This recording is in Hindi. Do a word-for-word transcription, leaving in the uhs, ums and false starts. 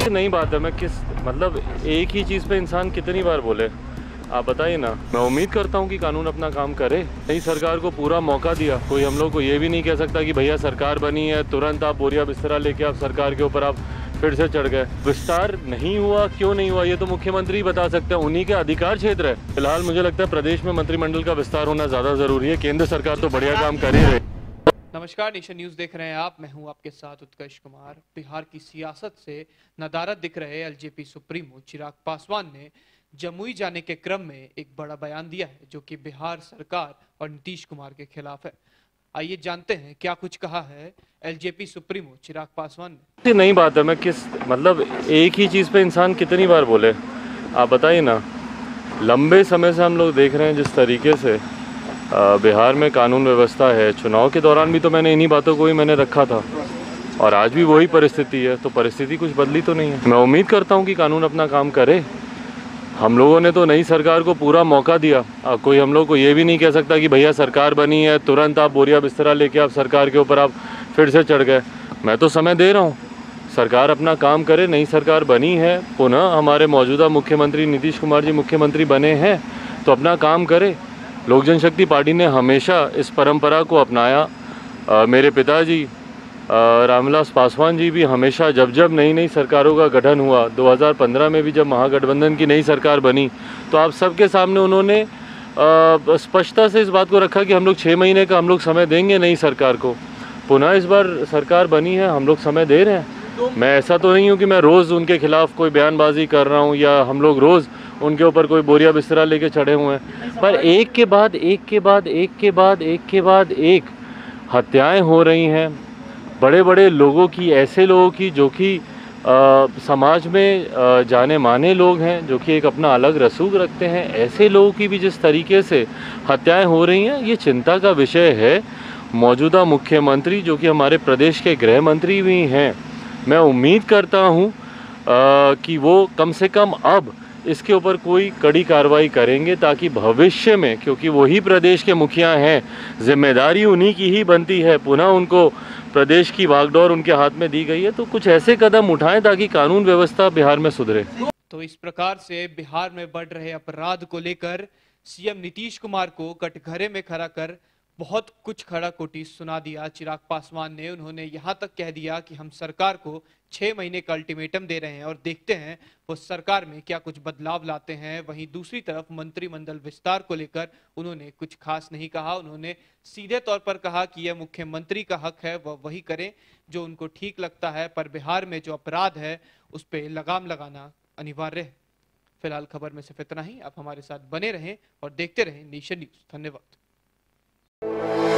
नई बात है। मैं किस मतलब एक ही चीज़ पे इंसान कितनी बार बोले, आप बताइए ना। मैं उम्मीद करता हूँ कि कानून अपना काम करे। नई सरकार को पूरा मौका दिया। कोई हम लोग को ये भी नहीं कह सकता कि भैया सरकार बनी है तुरंत आप बोरिया बिस्तरा लेके आप सरकार के ऊपर आप फिर से चढ़ गए। विस्तार नहीं हुआ, क्यों नहीं हुआ ये तो मुख्यमंत्री ही बता सकते हैं, उन्हीं के अधिकार क्षेत्र है। फिलहाल मुझे लगता है प्रदेश में मंत्रिमंडल का विस्तार होना ज़्यादा ज़रूरी है। केंद्र सरकार तो बढ़िया काम कर ही रही। नमस्कार, नेशन न्यूज देख रहे हैं आप। मैं हूं आपके साथ उत्कर्ष कुमार। बिहार की सियासत से नदारद दिख रहे एलजेपी सुप्रीमो चिराग पासवान ने जमुई जाने के क्रम में एक बड़ा बयान दिया है जो कि बिहार सरकार और नीतीश कुमार के खिलाफ है। आइए जानते हैं क्या कुछ कहा है एलजेपी सुप्रीमो चिराग पासवान ने। ये नई बात है। मैं किस मतलब एक ही चीज़ पे इंसान कितनी बार बोले, आप बताइए ना। लंबे समय से हम लोग देख रहे हैं जिस तरीके से बिहार में कानून व्यवस्था है। चुनाव के दौरान भी तो मैंने इन्हीं बातों को ही मैंने रखा था और आज भी वही परिस्थिति है। तो परिस्थिति कुछ बदली तो नहीं है। मैं उम्मीद करता हूँ कि कानून अपना काम करे। हम लोगों ने तो नई सरकार को पूरा मौका दिया। अब कोई हम लोग को ये भी नहीं कह सकता कि भैया सरकार बनी है तुरंत आप बोरिया बिस्तरा लेके आप सरकार के ऊपर आप फिर से चढ़ गए। मैं तो समय दे रहा हूँ, सरकार अपना काम करे। नई सरकार बनी है, पुनः हमारे मौजूदा मुख्यमंत्री नीतीश कुमार जी मुख्यमंत्री बने हैं तो अपना काम करे। लोक जनशक्ति पार्टी ने हमेशा इस परंपरा को अपनाया। आ, मेरे पिताजी रामविलास पासवान जी भी हमेशा जब जब नई नई सरकारों का गठन हुआ, दो हज़ार पंद्रह में भी जब महागठबंधन की नई सरकार बनी तो आप सबके सामने उन्होंने स्पष्टता से इस बात को रखा कि हम लोग छः महीने का हम लोग समय देंगे नई सरकार को। पुनः इस बार सरकार बनी है, हम लोग समय दे रहे हैं। मैं ऐसा तो नहीं हूँ कि मैं रोज़ उनके खिलाफ कोई बयानबाजी कर रहा हूँ या हम लोग रोज़ उनके ऊपर कोई बोरिया बिस्तरा लेके चढ़े हुए हैं, पर एक के बाद एक के बाद एक के बाद एक के बाद एक हत्याएं हो रही हैं। बड़े बड़े लोगों की, ऐसे लोगों की जो कि समाज में आ, जाने माने लोग हैं, जो कि एक अपना अलग रसूख रखते हैं, ऐसे लोगों की भी जिस तरीके से हत्याएं हो रही हैं, ये चिंता का विषय है। मौजूदा मुख्यमंत्री जो कि हमारे प्रदेश के गृह मंत्री भी हैं, मैं उम्मीद करता हूं कि वो कम से कम अब इसके ऊपर कोई कड़ी कार्रवाई करेंगे ताकि भविष्य में, क्योंकि वही प्रदेश के मुखिया हैं, जिम्मेदारी उन्हीं की ही बनती है, पुनः उनको प्रदेश की बागडोर उनके हाथ में दी गई है, तो कुछ ऐसे कदम उठाएं ताकि कानून व्यवस्था बिहार में सुधरे। तो इस प्रकार से बिहार में बढ़ रहे अपराध को लेकर सीएम नीतीश कुमार को कटघरे में खड़ा कर बहुत कुछ खड़ा कोटी सुना दिया चिराग पासवान ने। उन्होंने यहां तक कह दिया कि हम सरकार को छह महीने का अल्टीमेटम दे रहे हैं और देखते हैं वो सरकार में क्या कुछ बदलाव लाते हैं। वहीं दूसरी तरफ मंत्रिमंडल विस्तार को लेकर उन्होंने कुछ खास नहीं कहा। उन्होंने सीधे तौर पर कहा कि यह मुख्यमंत्री का हक है, वह वही करें जो उनको ठीक लगता है, पर बिहार में जो अपराध है उस पर लगाम लगाना अनिवार्य है। फिलहाल खबर में सिर्फ इतना ही। आप हमारे साथ बने रहें और देखते रहें नेशन न्यूज। धन्यवाद।